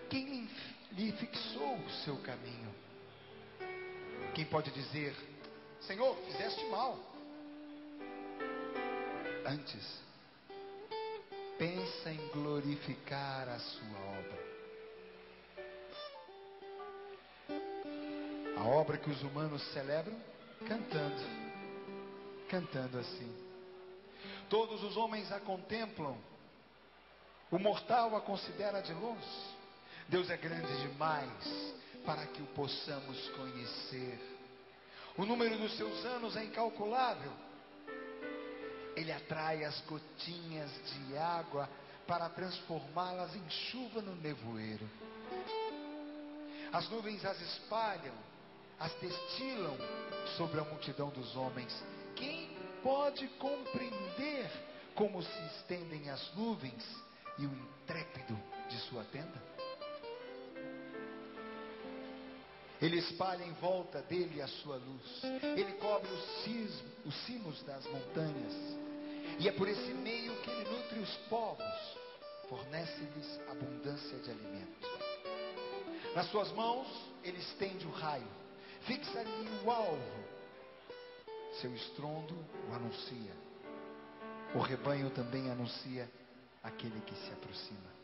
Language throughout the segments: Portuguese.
Quem lhe fixou o seu caminho? Quem pode dizer: Senhor, fizeste mal? Antes, pensa em glorificar a sua obra. A obra que os humanos celebram cantando assim. Todos os homens a contemplam, o mortal a considera de longe. Deus é grande demais para que o possamos conhecer. O número dos seus anos é incalculável. Ele atrai as gotinhas de água para transformá-las em chuva no nevoeiro. As nuvens as espalham, as destilam sobre a multidão dos homens. Quem pode compreender como se estendem as nuvens e o intrépido de sua tenda? Ele espalha em volta dele a sua luz. Ele cobre os cimos das montanhas. E é por esse meio que ele nutre os povos, fornece-lhes abundância de alimento. Nas suas mãos ele estende o raio, fixa-lhe o alvo. Seu estrondo o anuncia. O rebanho também anuncia aquele que se aproxima.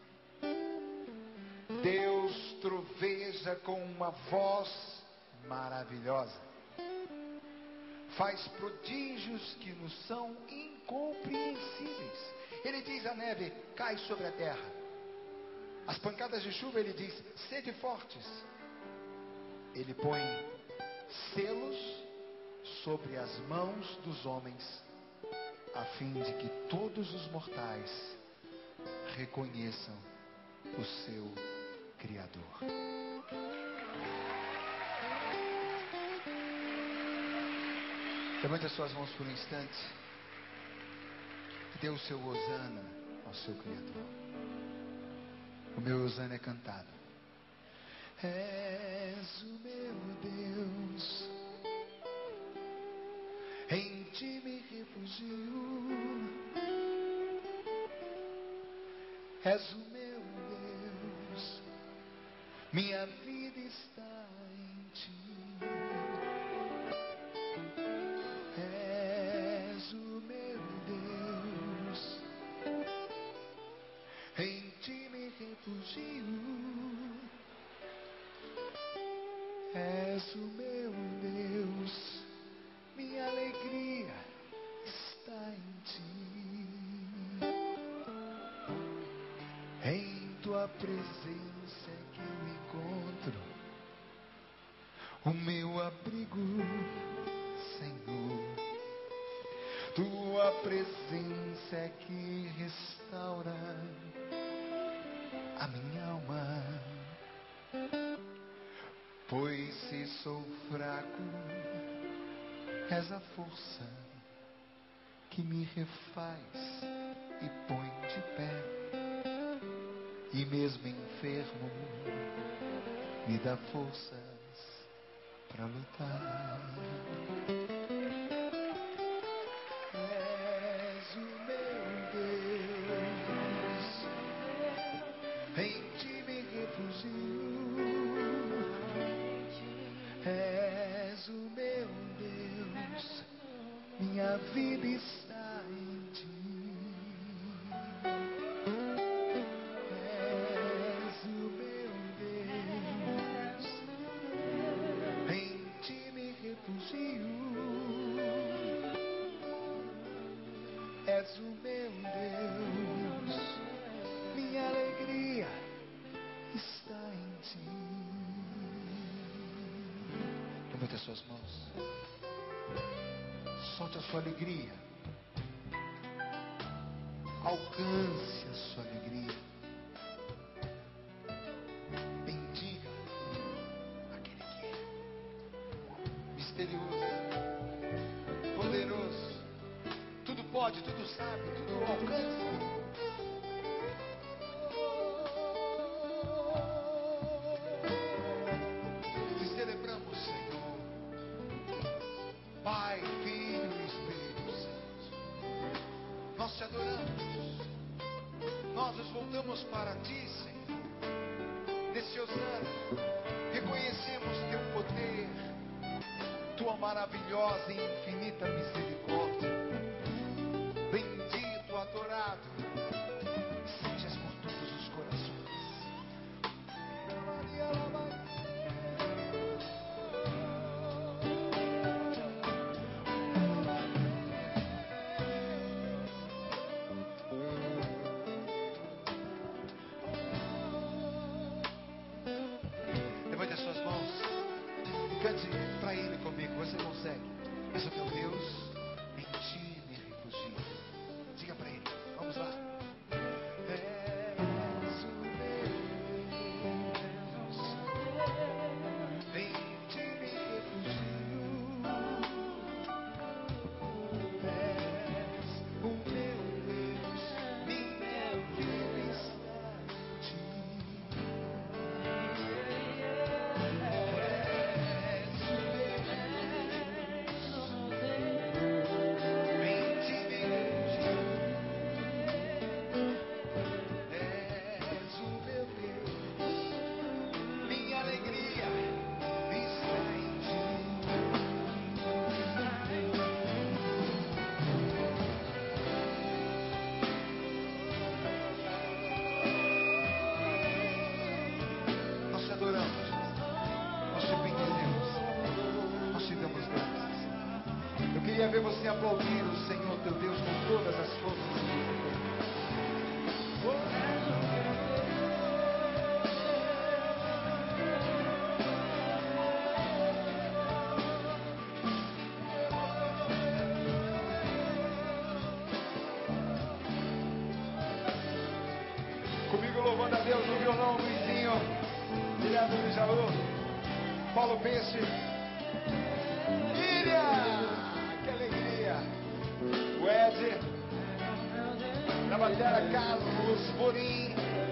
Deus troveja com uma voz maravilhosa. Faz prodígios que nos são incompreensíveis. Ele diz à neve: cai sobre a terra. As pancadas de chuva, ele diz: sede fortes. Ele põe selos sobre as mãos dos homens, a fim de que todos os mortais reconheçam o seu Criador. Levante as suas mãos por um instante e dê o seu hosana ao seu Criador. O meu hosana é cantado. És o meu Deus, em ti me refugio. És o meu Deus, minha vida está em ti. És o meu Deus, em ti me refugio. És o meu Deus, minha alegria está em ti. Em tua presença é que eu encontro o meu abrigo, Senhor. Tua presença é que restaura a minha alma. Pois se sou fraco, és a força que me refaz e põe de pé. E mesmo enfermo, me dá forças para lutar. És o meu Deus, em ti me refugio. És o meu Deus, minha vida está em ti. És o meu Deus, em ti me refugio. És o meu Deus, minha alegria está em ti. Levante as suas mãos. Solte a sua alegria. Alcance a sua alegria. Bendiga aquele que é misterioso, poderoso, tudo pode, tudo sabe, tudo alcança. Pai, Filho e Espírito Santo, nós te adoramos, nós nos voltamos para ti, Senhor, reconhecemos teu poder, tua maravilhosa e infinita misericórdia. Bendito, adorado, sejas por todos os corações. Levante as suas mãos e cante para Ele comigo. Você consegue? Eu sou teu Deus, em ti me refugio. Diga para Ele, vamos lá. És o meu Deus, em ti me refugio. És o meu Deus, minha vida está em ti. Nós te adoramos, nós te bendizemos, nós te damos graças. Eu queria ver você aplaudir o Senhor teu Deus com todas as forças que você tem. Comigo louvando a Deus no violão, Luizinho, direto do Jaú, Paulo Peixe, Miriam, que alegria, o Ed, na bateria Carlos Morim,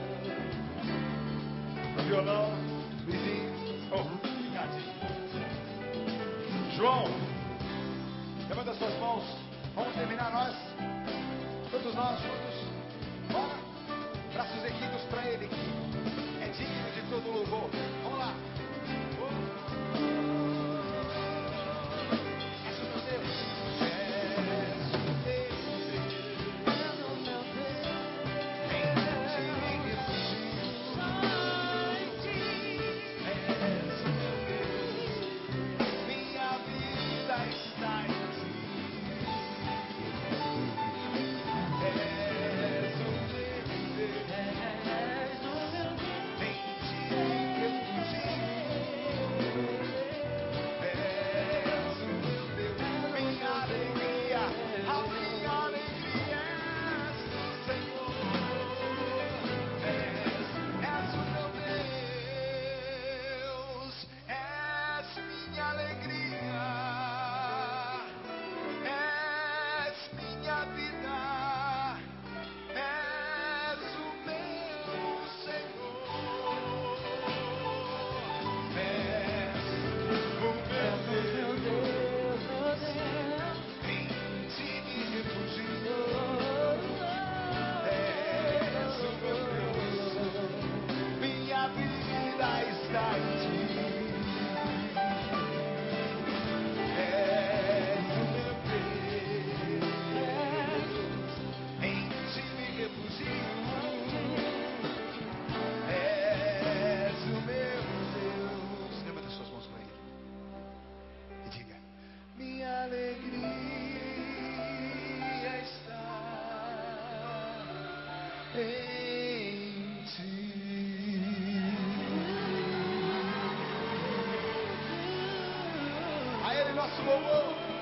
no violão, Luizinho, obrigadinho. João, levanta as suas mãos, vamos terminar nós, todos nós juntos, bora. Braços erguidos para Ele, é digno de todo louvor. Vamos lá. És o meu Deus. És o meu Deus. Em ti me refugio. És o meu Deus. Minha vida está em ti. És o meu em ti. A Ele nosso louvor.